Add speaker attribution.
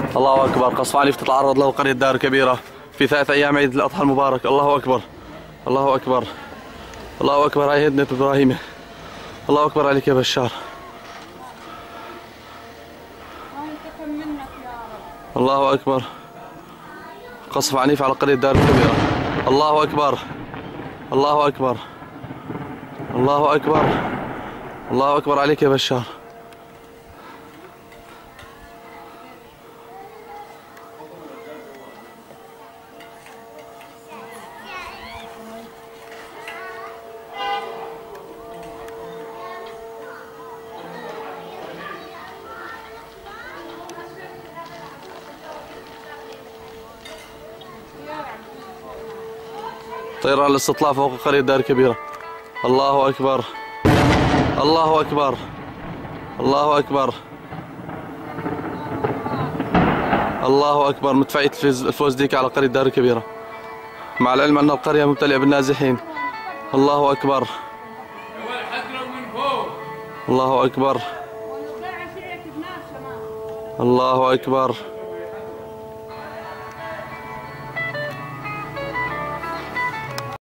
Speaker 1: الله أكبر. قصف عنيف تتعرض له قرية دار كبيرة في 3 أيام عيد الأضحى المبارك. الله أكبر، الله أكبر، الله أكبر. هاي هدنة إبراهيمي. الله أكبر عليك يا بشار. الله أكبر. قصف عنيف على قرية دار الكبيرة. الله أكبر، الله أكبر، الله أكبر، الله أكبر عليك يا بشار. طيران الاستطلاع فوق قرية دار كبيرة. الله أكبر، الله أكبر، الله أكبر، الله أكبر. مدفعية الفوزديك على قرية دار الكبيرة، مع العلم أن القرية ممتلئة بالنازحين. الله أكبر، الله أكبر، الله أكبر.